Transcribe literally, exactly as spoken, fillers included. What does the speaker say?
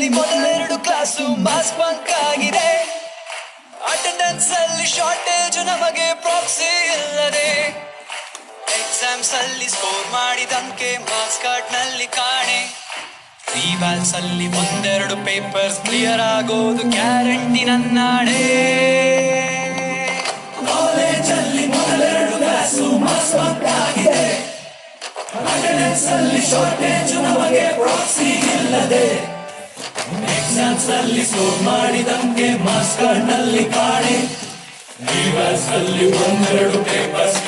ಮೊದಲೆರಡು class mass bunk ಆಗಿದೆ. Attendance ಅಲ್ಲಿ ಶಾರ್ಟೇಜ್ ನಮಗೆ ಪ್ರಾಕ್ಸಿ ಇಲ್ಲದೆ. ಎಕ್ಸಾಮ್ಸ್ ಅಲ್ಲಿ ಸ್ಕೋರ್ ಮಾಡಿದಂಕೆ ಮಾರ್ಕ್ಸ್ ಕಾರ್ಡ್ ನಲ್ಲಿ ಕಾಣೆ. ರಿವ್ಯಾಲ್ಸ್ ಅಲ್ಲಿ ಒಂದೆರಡು ಪೇಪರ್ಸ್ ಕ್ಲಿಯರ್ ಆಗೋದು ಗ್ಯಾರಂಟಿ ನನ್ನಾಡೆ. ಕಾಲೇಜಲ್ಲಿ ಮೊದಲೆರಡು ಕ್ಲಾಸು ಮಾಸ್ ಬಂಕ್ ಆಗಿದೆ. ಅಟೆಂಡೆನ್ಸ್ ಅಲ್ಲಿ ಶಾರ್ಟೇಜ್ ನಮಗೆ ಪ್ರಾಕ್ಸಿ ಇಲ್ಲದೆ. ಎಕ್ಸಾಮ್ಸ್ ಅಲ್ಲಿ ಸ್ಕೋರ್ ಮಾಡಿದಂಗೆ ಮಾರ್ಕ್ಸ್ ಕಾರ್ಡ್ ನಲ್ಲಿ ಕಾಣೆ. ರಿವ್ಯಾಲ್ಸ್ ಅಲ್ಲಿ ಒಂದೆರಡು ಪೇಪರ್ಸ್